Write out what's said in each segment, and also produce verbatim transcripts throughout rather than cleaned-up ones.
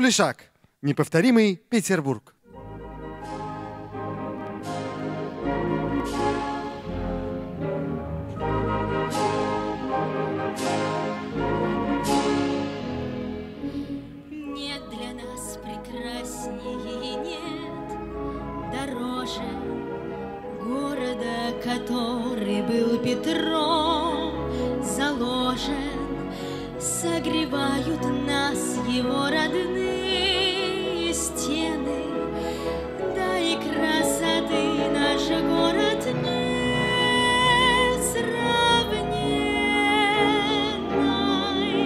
Плешак. Неповторимый Петербург. Нет для нас прекраснее и нет дороже города, который был Петром заложен. Согревают нас его родные стены, да и красоты наш город несравненной.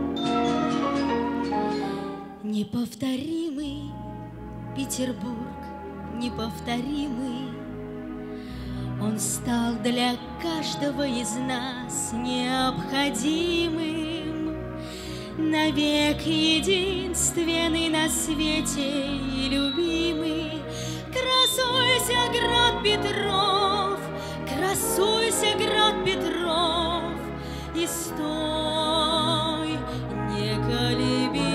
Неповторимый Петербург, неповторимый, он стал для каждого из нас необходимым. Навек единственный на свете и любимый. Красуйся, град Петров, красуйся, град Петров, и стой неколебимо.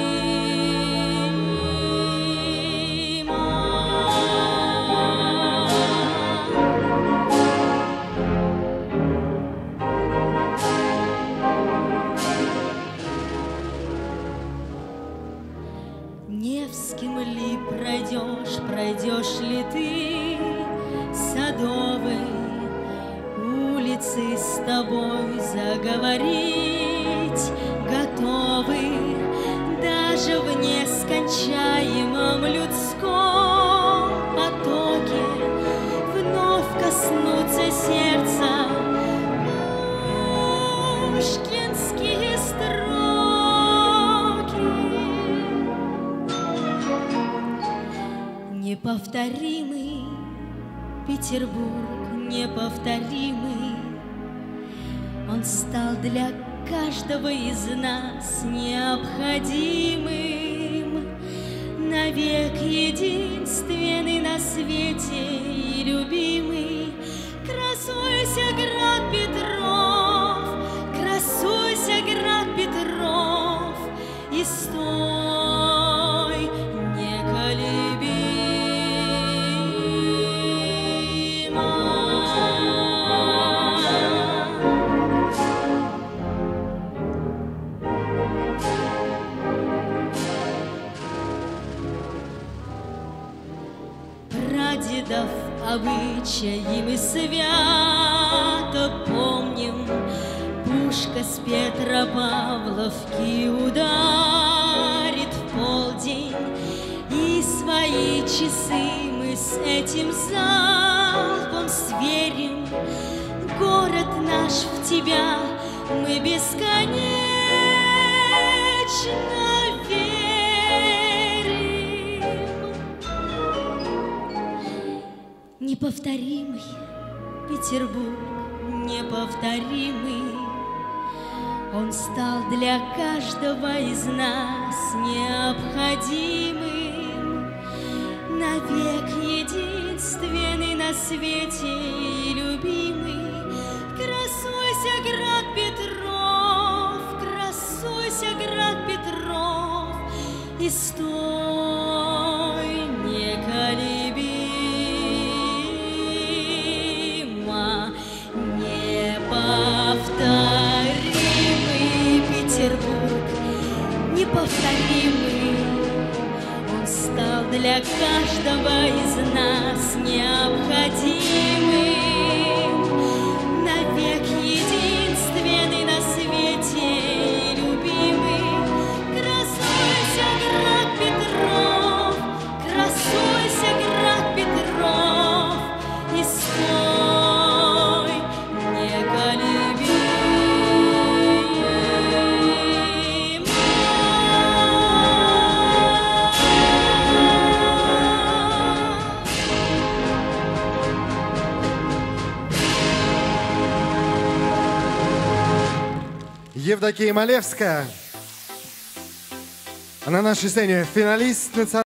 Невским ли пройдешь, пройдешь ли ты Садовой улицы, с тобой заговорить готовы. Даже в нескончаемом людском потоке вновь коснутся сердца пушкинские строки. Неповторимый Петербург, неповторимый, он стал для каждого из нас необходимым. Навек единственный на свете и любимый. Красуйся, град Петров, красуйся, град Петров, и стой неколебимо. Прадедов обычаи мы свято помним. Пушка с Петропавловки ударит в полдень, и свои часы мы с этим залпом сверим. Город наш в тебя мы бесконечно верим. Неповторимый Петербург, неповторимый, он стал для каждого из нас необходимым. Навек единственный на свете и любимый. Красуйся, град Петров, красуйся, град Петров, и стой неколебимо. Неповторимый Петербург, неповторимый, он стал для каждого из нас необходимым. Навек единственный на свете и любимый. Красуйся, град Петров, красуйся, град Петров, и стой неколебимо. Евдокия Малевская. На нашей сцене финалист национального